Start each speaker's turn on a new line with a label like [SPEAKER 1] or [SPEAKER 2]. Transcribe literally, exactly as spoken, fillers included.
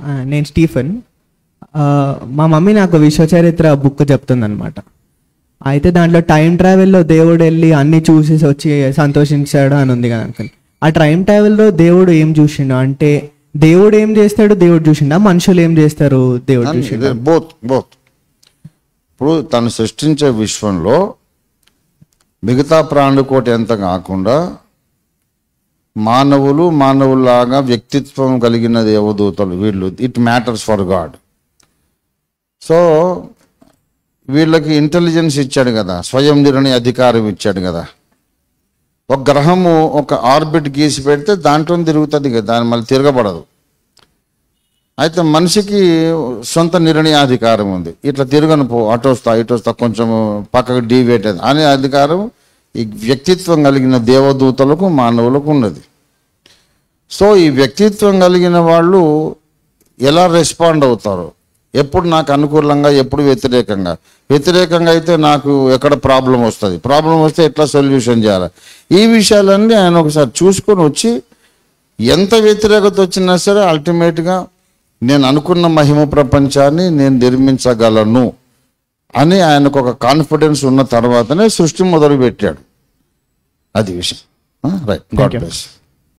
[SPEAKER 1] నేను స్టీఫెన్. మా మమ్మీ నాకు విశ్వచరిత్ర బుక్ చెప్తుంది అనమాట. అయితే దాంట్లో టైం ట్రావెల్లో దేవుడు వెళ్ళి అన్ని చూసి వచ్చి సంతోషించాడు అని ఉంది కదా అంకుల్. ఆ టైం ట్రావెల్లో దేవుడు ఏం చూసిండు అంటే, దేవుడు ఏం చేస్తాడు దేవుడు చూసిండా, మనుషులు ఏం చేస్తారు దేవుడు చూసిండా?
[SPEAKER 2] Both both. ఇప్పుడు తను సృష్టించే విశ్వంలో మిగతా ప్రాణుకోటి ఎంత కాకుండా మానవులు మానవుల్లాగా వ్యక్తిత్వం కలిగిన దేవదూతలు వీళ్ళు, it matters for God. So వీళ్ళకి ఇంటెలిజెన్స్ ఇచ్చాడు కదా, స్వయం నిర్ణయ అధికారం ఇచ్చాడు కదా. ఒక గ్రహము ఒక ఆర్బిట్ గీసి పెడితే దాంట్లో తిరుగుతుంది కదా, దాని మళ్ళీ తిరగబడదు. అయితే మనిషికి సొంత నిర్ణయాధికారం ఉంది. ఇట్లా తిరగను పో, అటు వస్తా ఇటు వస్తా, కొంచెం పక్కకు డీవేట్ అనే అధికారం ఈ వ్యక్తిత్వం కలిగిన దేవదూతలకు మానవులకు ఉన్నది. సో ఈ వ్యక్తిత్వం కలిగిన వాళ్ళు ఎలా రెస్పాండ్ అవుతారు, ఎప్పుడు నాకు అనుకూలంగా ఎప్పుడు వ్యతిరేకంగా. వ్యతిరేకంగా అయితే నాకు ఎక్కడ ప్రాబ్లం వస్తుంది, ప్రాబ్లం వస్తే ఎట్లా సొల్యూషన్ చేయాలి, ఈ విషయాలన్నీ ఆయన ఒకసారి చూసుకొని వచ్చి ఎంత వ్యతిరేకత వచ్చినా సరే అల్టిమేట్గా నేను అనుకున్న మహిమ ప్రపంచాన్ని నేను నిర్మించగలను అని ఆయనకు ఒక కాన్ఫిడెన్స్ ఉన్న తర్వాతనే సృష్టి మొదలు పెట్టాడు. అది విషయం. రైట్. God bless.